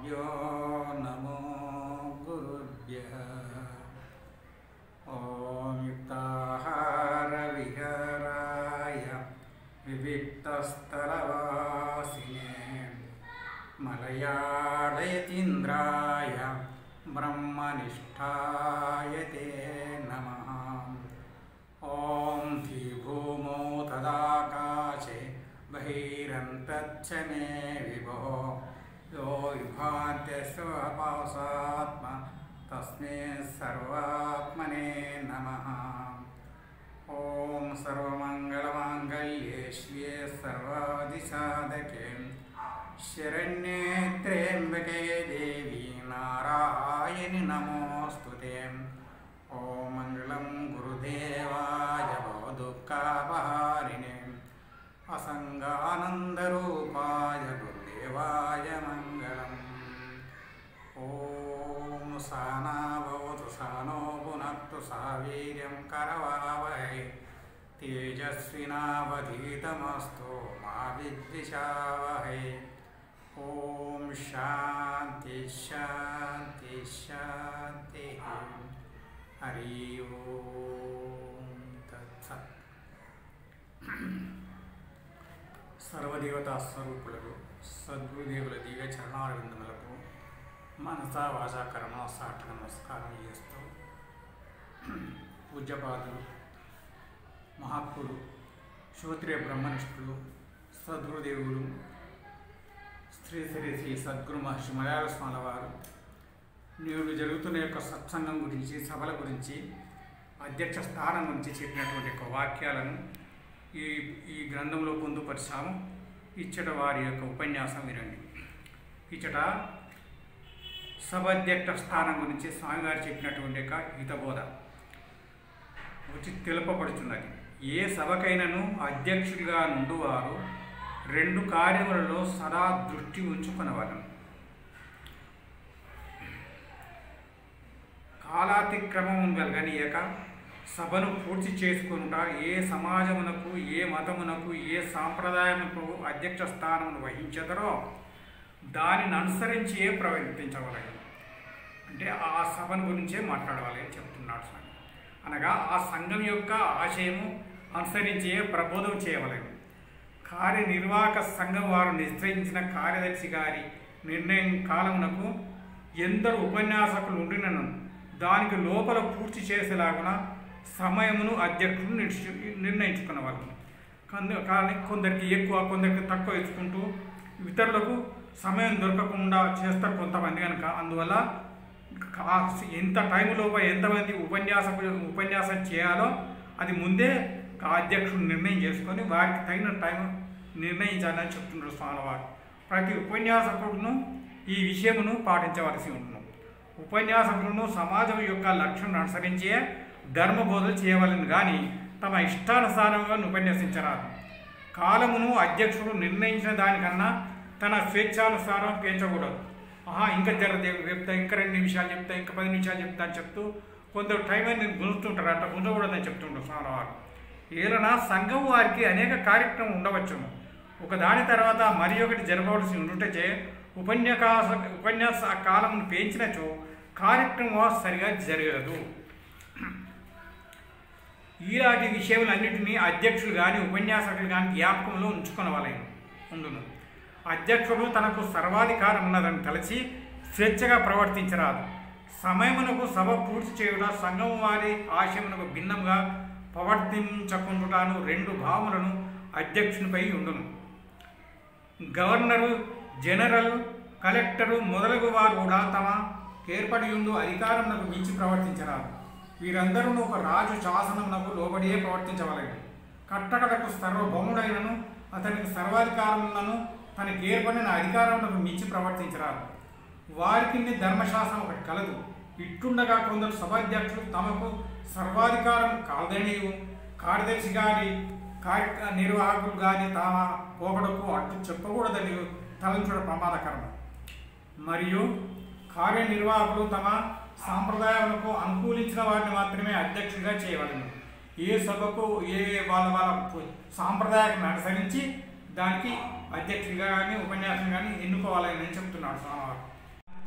गुरुभ्यो नमो गुरुभ्यः। ॐ युक्ताहार विहाराय विविक्तस्थलवासिने मलयाळयतीन्द्राय ब्रह्मनिष्ठाय ते नमः। ॐ धीभूमौ तदाकाशे बहिरन्तच्च मे विभो यो विभान्त्यस्वपावसात्मा तस्मै सर्वात्मने नमः। ॐ सर्वमङ्गलमाङ्गल्ये शिवे सर्वादिसाधके शरण्ये त्र्यम्बके देवी नारायणि नमोऽस्तुते। ॐ मङ्गलं गुरुदेवाय भवदुःखापहारिणे असङ्गानन्दरूपाय गुरुदेवाय मङ्गलम्। ॐ सहना भवतु सहनो भुनक्तु सह वीर्यं करवावहै तेजस्विनावधीतमस्तु मा विद्विषावहै। ॐ शान्ति शान्ति शान्तिः। हरि ओम तत्सत्। सर्वदेवता स्वरूपुలకు సద్గురుదేవుల దివ్య చరణారవిందములకు మనసా వాచా కర్మ సాటి నమస్కారం చేస్తూ పూజ్యపాదులు మహాత్ములు శ్రోత్రియ బ్రహ్మనిష్ఠులు సద్గురుదేవులు శ్రీ శ్రీ శ్రీ సద్గురు మహర్షి మలయాళ స్వామి వారు నేడు జరుగుతున్న యొక్క సత్సంగం గురించి సభల గురించి అధ్యక్ష స్థానం గురించి చెప్పినటువంటి యొక్క వాక్యాలను ఈ గ్రంథంలో పొందుపరిచాము. ఇచ్చట వారి యొక్క ఉపన్యాసం వినండి. ఇచ్చట సభ అధ్యక్ష స్థానం గురించి స్వామివారు చెప్పినటువంటి యొక్క హితబోధ వచ్చి తెలుపబడుతున్నది. ఏ సభకైనను అధ్యక్షుడిగా నుండువారు రెండు కార్యములలో సదా దృష్టి ఉంచుకునవలెను. కాలాతిక్రమం కలగనీయక సభను పూర్తి చేసుకునుట ఏ సమాజమునకు ఏ మతమునకు ఏ సాంప్రదాయమునకు అధ్యక్ష స్థానమును వహించదరో దానిని అనుసరించి ప్రవర్తించవలెను. అంటే ఆ సభను గురించే మాట్లాడవాలి అని చెప్తున్నాడు స్వామి. అనగా ఆ సంఘం యొక్క ఆశయము అనుసరించి ప్రబోధం చేయవలెను. కార్యనిర్వాహక సంఘం వారు నిశ్చయించిన కార్యదర్శి గారి నిర్ణయం కాలమునకు ఎందరు ఉపన్యాసకులు ఉండినను దానికి లోపల పూర్తి చేసేలాగున సమయమును అధ్యక్షుడు నిర్ణయించుకునేవాళ్ళు. కానీ కొందరికి ఎక్కువ కొందరికి తక్కువ ఇచ్చుకుంటూ ఇతరులకు సమయం దొరకకుండా చేస్తారు కొంతమంది కనుక. అందువల్ల ఎంత టైం లోపల ఎంతమంది ఉపన్యాసం చేయాలో అది ముందే అధ్యక్షుడు నిర్ణయం చేసుకొని వారికి తగిన టైం నిర్ణయించాలని చెప్తున్నారు స్వామివారు. ప్రతి ఉపన్యాసకుడును ఈ విషయమును పాటించవలసి ఉంటుంది. ఉపన్యాసకులను సమాజం యొక్క లక్ష్యం అనుసరించే ధర్మబోధలు చేయవలను కానీ తమ ఇష్టానుసారంగా ఉపన్యసించరాదు. కాలమును అధ్యక్షుడు నిర్ణయించిన దానికన్నా తన స్వేచ్ఛానుసారం పెంచకూడదు. ఇంకా చెప్తా, ఇంకా 2 నిమిషాలు చెప్తా, ఇంకా 10 నిమిషాలు చెప్తా అని చెప్తూ కొందరు టైం అని గుంజుతుంటారు. అట్లా గుంజకూడదని చెప్తుంటారు స్వామివారు. ఏదైనా సంఘం వారికి అనేక కార్యక్రమం ఉండవచ్చును. ఒకదాని తర్వాత మరి ఒకటి జరగవలసి ఉండుటచే ఉపన్యాస కాలమును పెంచినచో కార్యక్రమం సరిగా జరగదు. ఈలాంటి విషయములన్నింటినీ అధ్యక్షులు కానీ ఉపన్యాసకులు కానీ జ్ఞాపకంలో ఉండును. అధ్యక్షుడు తనకు సర్వాధికారం ఉన్నదని తలచి స్వేచ్ఛగా ప్రవర్తించరాదు. సమయమునకు సభ పూర్తి చేయుట సంఘం వారి ఆశయమునకు భిన్నంగా ప్రవర్తించకుండాను 2 భావములను అధ్యక్షునిపై ఉండును. గవర్నరు, జనరల్, కలెక్టరు మొదలగు వారు కూడా తమ ఏర్పడి ఉండు అధికారమునకు మించి ప్రవర్తించరాదు. వీరందరూ ఒక రాజు శాసనమునకు లోబడియే ప్రవర్తించవలెను. కట్టకడకు సర్వభౌముడైనను అతనికి సర్వాధికారములను తనకి ఏర్పడిన అధికారమునకు మించి ప్రవర్తించరాదు. వారికి ధర్మశాస్త్రం ఒకటి కలదు. ఇట్టుండగా కొందరు సభాధ్యక్షులు తమకు సర్వాధికారం కాదనియు కార్యదర్శి గారి నిర్వాహకులు కానీ తమ పోకడకు అడ్డు చెప్పకూడదని తలంచడం ప్రమాదకరం. మరియు కార్యనిర్వాహకులు తమ సాంప్రదాయాలకు అనుకూలించిన వారిని మాత్రమే అధ్యక్షుడిగా చేయవలెను. ఏ సభకు వాళ్ళ సాంప్రదాయాన్ని అనుసరించి దానికి అధ్యక్షుడిగా కానీ ఉపన్యాసం కానీ ఎన్నుకోవాలని చెప్తున్నాడు స్వామివారు.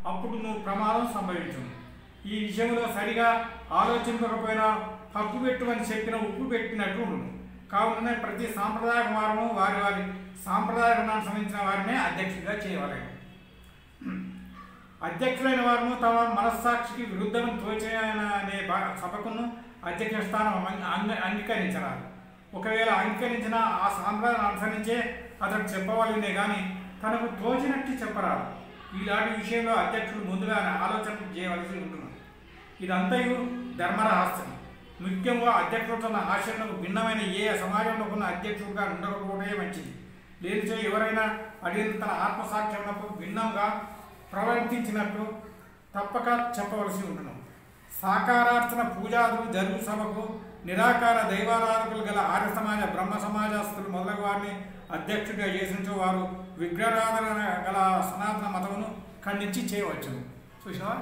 అప్పుడు నువ్వు ప్రమాదం సంభవించును. ఈ విషయంలో సరిగా ఆలోచించకపోయినా పప్పు పెట్టుమని చెప్పిన ఉప్పు పెట్టినట్టు ఉండును. కావున ప్రతి సాంప్రదాయ వారము వారి వారి సాంప్రదాయాలను అనుసరించిన వారినే అధ్యక్షుడిగా చేయవాలి. అధ్యక్షులైన వారు తమ మనస్సాక్షికి విరుద్ధం తోచనే సభకును అధ్యక్ష స్థానం అంగీకరించరాదు. ఒకవేళ అంగీకరించిన ఆ సాంప్రదాయాన్ని అనుసరించే అతడు చెప్పవలనే కానీ తనకు తోచినట్టు చెప్పరాదు. ఇలాంటి విషయంలో అధ్యక్షుడు ముందుగానే ఆలోచన చేయవలసి ఉంటుంది. ఇదంతయు ధర్మరహస్యం. ముఖ్యంగా అధ్యక్షుడు తన ఆచరణకు భిన్నమైన ఏ సమాజంలో ఉన్న అధ్యక్షుడిగా ఉండకపోవడమే మంచిది. లేనిచో ఎవరైనా అడిగిన తన ఆత్మసాక్ష్యములకు భిన్నంగా ప్రవర్తించినట్లు తప్పక చెప్పవలసి ఉంటున్నాం. సాకారార్చన పూజాదులు జరుగు సభకు నిరాకార దైవారాధకులు గల ఆర్య సమాజ బ్రహ్మ సమాజస్తులు మొదలగు వారిని అధ్యక్షుడిగా చేసినచో వారు విగ్రహారాధన గల సనాతన మతమును ఖండించి చేయవచ్చు. చూసినావా?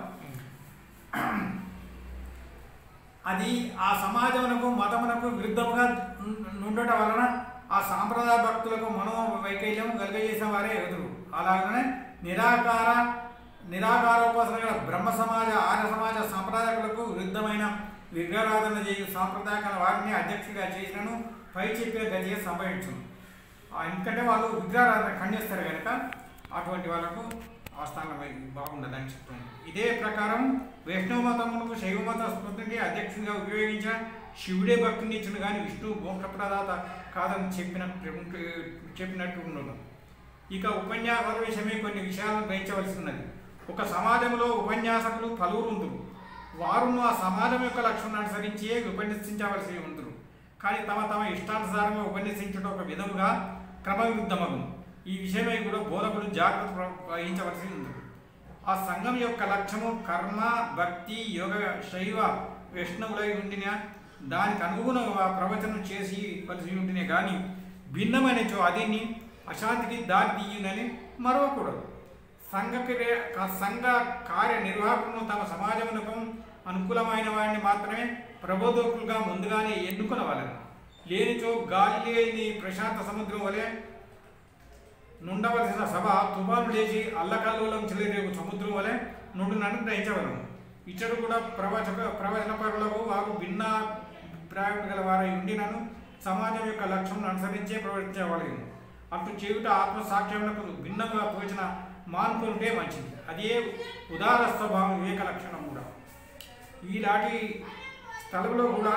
అది ఆ సమాజమునకు మతమునకు విరుద్ధముగా ఉండటం వలన ఆ సాంప్రదాయ భక్తులకు మనోవైకల్యం కలిగజేసిన వారే ఎదురు. అలాగనే నిరాకారోపాసన గల బ్రహ్మ సమాజ ఆర్య సమాజ సాంప్రదాయకులకు విరుద్ధమైన విగ్రహారాధన చేయు సాంప్రదాయక వారిని అధ్యక్షుడిగా చేసినను పై చెప్పిన గతిగా సంభవించును. ఎందుకంటే వాళ్ళు విగ్రహారాధన ఖండిస్తారు కనుక అటువంటి వాళ్ళకు ఆ స్థానం బాగుండదని చెప్తుంది. ఇదే ప్రకారం వైష్ణవ మతములకు శైవ మత స్మృతిని అధ్యక్షుడిగా ఉపయోగించిన శివుడే భక్తుని ఇచ్చిన కానీ విష్ణువు మోక్షప్రదాత కాదని చెప్పినట్టు ఉండదు. ఇక ఉపన్యాసాల విషయమే కొన్ని విషయాలను గ్రహించవలసి ఉన్నది. ఒక సమాజంలో ఉపన్యాసకులు పలువురు ఉందరు. వారును ఆ సమాజం యొక్క లక్ష్యాన్ని అనుసరించి ఉపన్యసించవలసి ఉందరు. కానీ తమ ఇష్టానుసారంగా ఉపన్యసించడం ఒక విధముగా క్రమవిరుద్ధమగును. ఈ విషయమై కూడా బోధకులు జాగ్రత్త వహించవలసి ఉంది. ఆ సంఘం యొక్క లక్ష్యము కర్మ, భక్తి, యోగ, శైవ, వైష్ణవులై ఉండిన దానికి అనుగుణంగా ప్రవచనం చేసి వలసి ఉంటేనే కానీ భిన్నమైనచో అదిని అశాంతికి దారి తీయనని మరవకూడదు. సంఘ కార్యనిర్వాహకులను తమ సమాజమునకు అనుకూలమైన వారిని మాత్రమే ప్రబోధకులుగా ముందుగానే ఎన్నుకొనవలెను. లేనిచో గాలి లేని ప్రశాంత సముద్రం వలె నుండవలసిన సభ తుఫాను లేచి అల్లకల్లోలం చెలరేగు సముద్రం వలె నుండునని గ్రహించవలను. ఇచ్చడు కూడా ప్రవచన పరులకు వారు భిన్న అభిప్రాయం గల వారై ఉండినను సమాజం యొక్క లక్ష్యం అనుసరించే ప్రవర్తించవలను. అటు చేయుట ఆత్మసాక్ష్యములకు భిన్నంగా తోచిన మానుకుంటే మంచిది. అదే ఉదార స్వభావం వివేక లక్షణం కూడా. ఈలాంటి స్థలంలో కూడా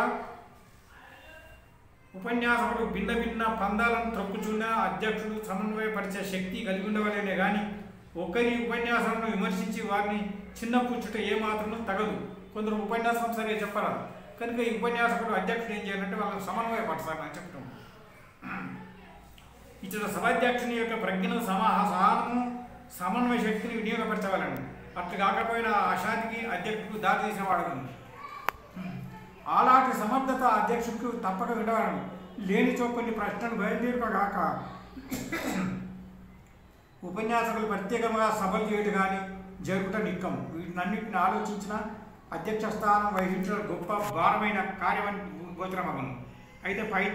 ఉపన్యాసకుడు భిన్న భిన్న పందాలను త్రొక్కుచున్న అధ్యక్షుడు సమన్వయపరిచే శక్తి కలిగి ఉండవలేనే కానీ ఒకరి ఉపన్యాసాలను విమర్శించి వారిని చిన్నపుచ్చుట ఏమాత్రం తగదు. కొందరు ఉపన్యాసం సరిగా చెప్పరాదు కనుక ఈ ఉపన్యాసకుడు అధ్యక్షుడు ఏం చేయాలంటే వాళ్ళని సమన్వయపరచాలని చెప్తాం. ఇతర సభాధ్యక్షుని యొక్క ప్రజ్ఞను సహనము సమన్వయ శక్తిని వినియోగపరచవాలని. అట్లు కాకపోయినా అశాంతికి అధ్యక్షుడు దారి తీసిన వాడగలను. అలాంటి సమర్థత అధ్యక్షుడికి తప్పక విడవలను. లేనిచో కొన్ని ప్రశ్నలు బయలుదేరుగాక ఉపన్యాసకులు ప్రత్యేకంగా సభలు చేయడం కానీ జరుగుట నిక్కం. వీటినన్నింటిని ఆలోచించిన అధ్యక్ష స్థానం వహించడం గొప్ప భారమైన కార్యమని గోచరమగను. అయితే పై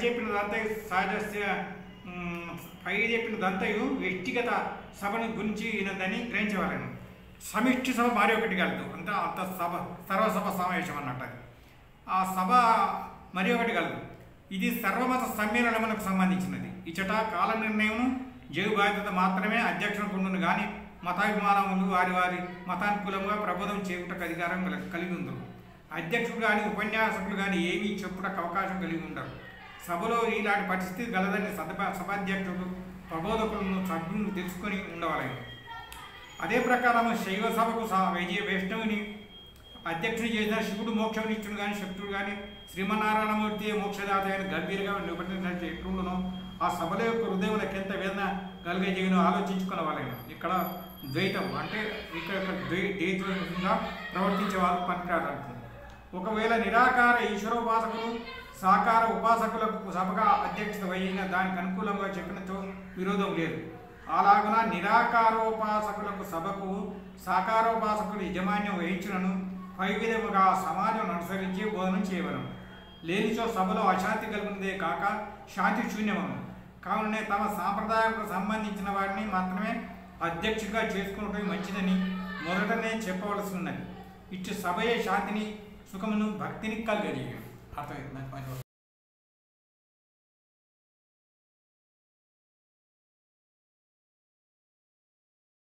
చెప్పినదంతయు వ్యక్తిగత సభను గురించి ఈయనదని గ్రహించవాలను. సమిష్టి సభ మరి ఒకటి కలదు. అంత సభ సర్వసభ సమావేశం అన్నట్టు. ఆ సభ మరి ఒకటి కలదు. ఇది సర్వమత సమ్మేళనములకు సంబంధించినది. ఇచ్చట కాల నిర్ణయం జైలు బాధ్యత మాత్రమే అధ్యక్షునికి ఉండును కానీ మతాభిమానములు వారి వారి మతానుకూలంగా ప్రబోధం చేయుటకు అధికారం కలిగి ఉందరు. అధ్యక్షుడు కానీ ఉపన్యాసకులు కానీ ఏమీ చెప్పుటకు అవకాశం కలిగి ఉండరు. సభలో ఇలాంటి పరిస్థితి గలదని సభాధ్యక్షుడు ప్రబోధకులను సభ్యులను తెలుసుకొని ఉండవాలి. అదే ప్రకారం శైవ సభకు వైష్ణవుని అధ్యక్షుడు చేసిన శివుడు మోక్షమునిచ్చుడు కానీ శక్తుడు కానీ శ్రీమన్నారాయణమూర్తి మోక్షదాత అయిన గంభీరంగా నిబద్ధత ఎట్లుండునో ఆ సభల యొక్క హృదయంలోకి ఎంత వేదన కలిగజేయనో ఆలోచించుకోవాలని. ఇక్కడ ద్వైతం అంటే ఇక్కడ ద్వైతంగా ప్రవర్తించే వాళ్ళు పనికిరాదంటుంది. ఒకవేళ నిరాకార ఈశ్వరోపాసకులు సాకార ఉపాసకులకు సభగా అధ్యక్షత వహించిన దానికి అనుకూలంగా చెప్పినతో విరోధం లేదు. అలాగున నిరాకారోపాసకులకు సభకు సాకారోపాసకులు యజమాన్యం వహించులను పై విధముగా సమాజం అనుసరించి బోధన చేయవలను. లేనిచో సభలో అశాంతి కలుగునదే కాక శాంతి శూన్యమను. కావున తమ సాంప్రదాయాలకు సంబంధించిన వారిని మాత్రమే అధ్యక్షుడిగా చేసుకున్నట్టు మంచిదని మొదటనే చెప్పవలసి ఉన్నది. ఇటు సభయే శాంతిని సుఖమును భక్తిని కలుగజేయు. అర్థమైంది.